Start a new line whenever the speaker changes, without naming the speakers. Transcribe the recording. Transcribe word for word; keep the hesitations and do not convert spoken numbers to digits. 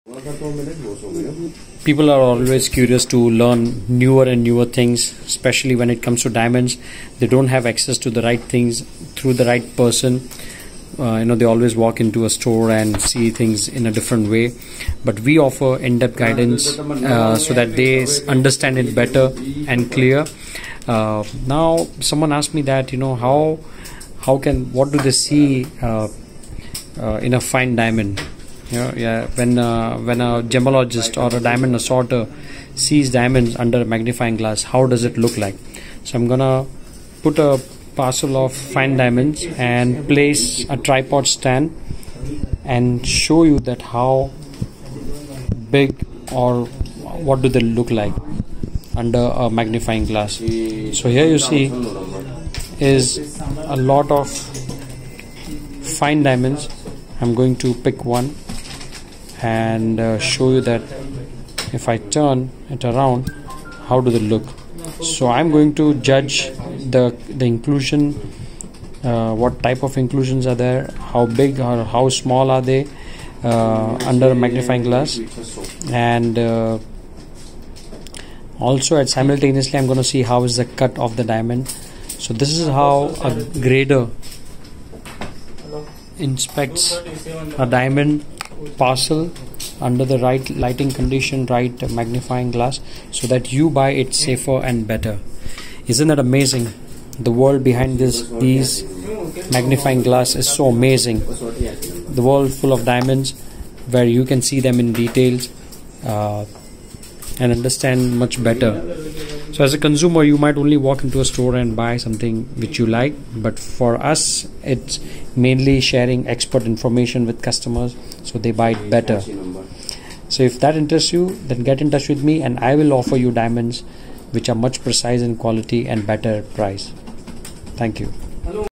People are always curious to learn newer and newer things, especially when it comes to diamonds. They don't have access to the right things through the right person. Uh, you know, they always walk into a store and see things in a different way. But we offer in-depth guidance uh, so that they understand it better and clear. Uh, now, someone asked me that, you know, how how can what do they see uh, uh, in a fine diamond? Yeah, yeah. When uh, when a gemologist or a diamond assorter sees diamonds under a magnifying glass, how does it look like? So I'm gonna put a parcel of fine diamonds and place a tripod stand and show you that how big or what do they look like under a magnifying glass. So here you see is a lot of fine diamonds. I'm going to pick one and uh, show you that if I turn it around, how do they look. So I'm going to judge the the inclusion, uh, what type of inclusions are there, how big or how small are they uh, under a magnifying glass, and uh, also at simultaneously I'm going to see how is the cut of the diamond. So this is how a grader inspects a diamond parcel under the right lighting condition, right magnifying glass, so that you buy it safer and better. Isn't that amazing? The world behind this these magnifying glass is so amazing. The world full of diamonds where you can see them in details uh, and understand much better. So as a consumer, you might only walk into a store and buy something which you like, but for us it's mainly sharing expert information with customers so they buy it better. So if that interests you, then get in touch with me and I will offer you diamonds which are much precise in quality and better price. Thank you.